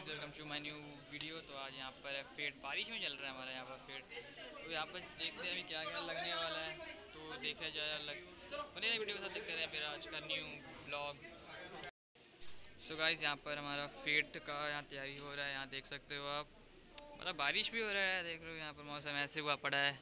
Guys welcome to my new video. तो आज यहाँ पर फेट बारिश में चल रहा है हमारा यहाँ पर फेट। तो यहाँ पर देखते हैं अभी क्या क्या लगने वाला है, तो देखा जाए बने वीडियो के साथ देखते रहे मेरा आज का न्यू ब्लॉग। सो गाइस यहाँ पर हमारा फेट का यहाँ तैयारी हो रहा है, यहाँ देख सकते हो आप। मतलब बारिश भी हो रहा है, देख लो यहाँ पर मौसम ऐसे हुआ पड़ा है।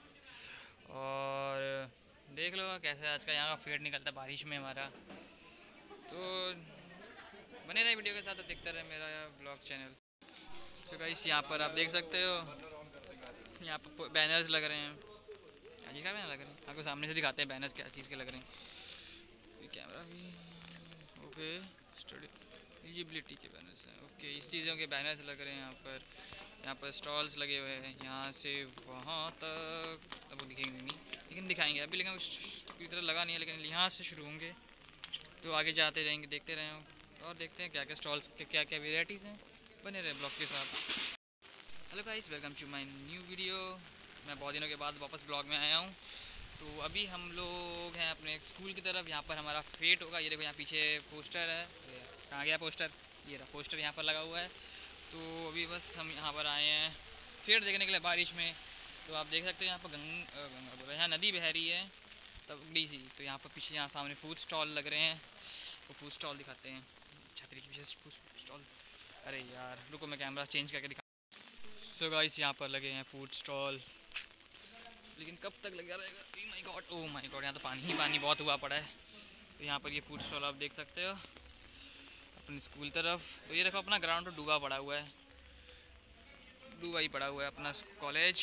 और देख लो कैसे आज का यहाँ का फेट निकलता है बारिश में हमारा। तो बने रहे वीडियो के साथ, तो देखते रहे मेरा ब्लॉग चैनल। सो गाइस यहाँ पर आप देख सकते हो, यहाँ पर बैनर्स लग रहे हैं। अजी का बैनर लग रहे हैं, आपको सामने से दिखाते हैं बैनर्स क्या चीज़ के लग रहे हैं। कैमरा भी ओके, स्टडी एलिजिबिलिटी के बैनर्स हैं। ओके, इस चीज़ों के बैनर्स लग रहे हैं यहाँ पर स्टॉल्स लगे हुए हैं यहाँ से वहाँ तक। अब वो दिखेंगे नहीं लेकिन दिखाएंगे अभी, लेकिन पूरी तरह लगा नहीं है, लेकिन यहाँ से शुरू होंगे तो आगे जाते रहेंगे, देखते रहें और देखते हैं क्या क्या स्टॉल्स के क्या क्या वेराइटीज़ हैं। बने रहे ब्लॉग के साथ। Hello guys welcome to my new video. मैं बहुत दिनों के बाद वापस ब्लॉग में आया हूँ। तो अभी हम लोग हैं अपने स्कूल की तरफ, यहाँ पर हमारा फेट होगा। ये देखो यहाँ पीछे पोस्टर है, कहाँ गया पोस्टर, ये रहा पोस्टर यहाँ पर लगा हुआ है। तो अभी बस हम यहाँ पर आए हैं फेट देखने के लिए बारिश में। तो आप देख सकते हैं यहाँ पर गंगा यहाँ नदी बह रही है तगड़ी सी। तो यहाँ पर पीछे यहाँ सामने फूड स्टॉल लग रहे हैं, वो फूड स्टॉल दिखाते हैं। छतरी के पीछे फूड स्टॉल, अरे यार रुको मैं कैमरा चेंज करके दिखा। सो गाइस यहाँ पर लगे हैं फूड स्टॉल, लेकिन कब तक लगा रहेगा। ओ माय गॉड यहाँ तो पानी ही पानी बहुत हुआ पड़ा है। तो यहाँ पर ये फूड स्टॉल आप देख सकते हो अपनी स्कूल तरफ। तो ये देखो अपना ग्राउंड तो डूबा पड़ा हुआ है, डूबा ही पड़ा हुआ है अपना कॉलेज।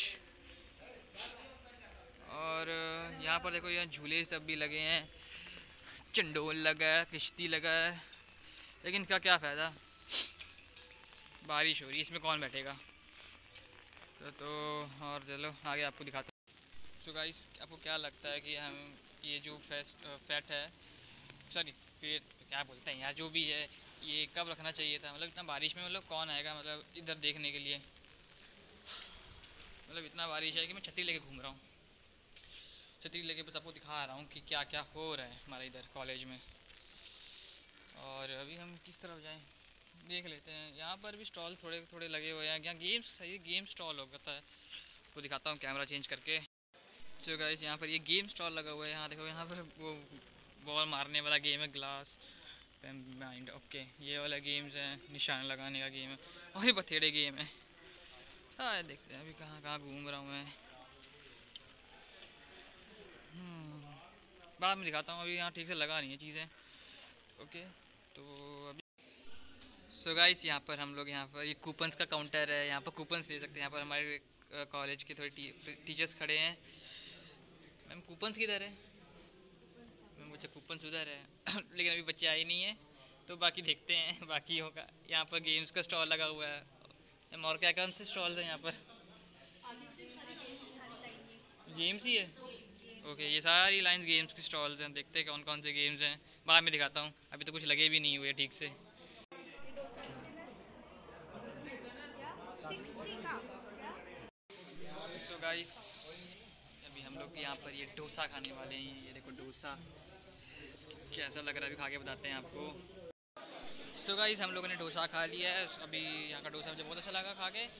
और यहाँ पर देखो यहाँ झूले सब भी लगे हैं, चंडोल लगा है, किश्ती लगा है, लेकिन इसका क्या फ़ायदा, बारिश हो रही है, इसमें कौन बैठेगा। तो और चलो आगे आपको दिखाता हूँ। सो गाइस आपको क्या लगता है कि हम ये जो फैट है, सॉरी फेट क्या बोलते हैं यार, जो भी है ये कब रखना चाहिए था। मतलब इतना बारिश में मतलब कौन आएगा मतलब इधर देखने के लिए। मतलब इतना बारिश है कि मैं छतरी लेके घूम रहा हूँ, छतरी लेके बस आपको दिखा रहा हूँ कि क्या क्या हो रहा है हमारे इधर कॉलेज में। और अभी हम किस तरफ जाएं देख लेते हैं। यहाँ पर भी स्टॉल थोड़े थोड़े लगे हुए हैं, यहाँ गेम्स सही गेम स्टॉल होता है, वो दिखाता हूँ कैमरा चेंज करके। तो गाइस यहाँ पर ये गेम स्टॉल लगा हुआ है। यहाँ देखो यहाँ पर वो बॉल मारने वाला गेम है, ग्लास माइंड। ओके ये वाला गेम्स हैं, निशान लगाने का गेम है, और ये बथेड़े गेम है। हाँ देखते हैं अभी कहाँ कहाँ घूम रहा हूँ मैं, बाद में दिखाता हूँ, अभी यहाँ ठीक से लगा नहीं है चीज़ें। ओके तो अभी सो गाइस यहाँ पर हम लोग यहाँ पर ये कूपन्स का काउंटर है, यहाँ पर कूपन्स ले सकते हैं। यहाँ पर हमारे कॉलेज के थोड़े टीचर्स खड़े हैं। मैम कूपन्स किधर है, मैम बच्चा कूपन्स उधर है लेकिन अभी बच्चे आए नहीं है, तो बाकी देखते हैं बाकी होगा। यहाँ पर गेम्स का स्टॉल लगा हुआ है। मैम और क्या कौन से स्टॉल्स हैं यहाँ पर, गेम्स ही है। ओके ये सारी लाइंस गेम्स की स्टॉल्स हैं, देखते हैं कौन कौन से गेम्स हैं, बाद में दिखाता हूँ। अभी तो कुछ लगे भी नहीं हुए ठीक से। तो गाइस अभी हम लोग यहाँ पर ये डोसा खाने वाले हैं। ये देखो डोसा कैसा लग रहा है, अभी खा के बताते हैं आपको। तो गाइस हम लोगों ने डोसा खा लिया है अभी। यहाँ का डोसा मुझे बहुत अच्छा लगा खा के।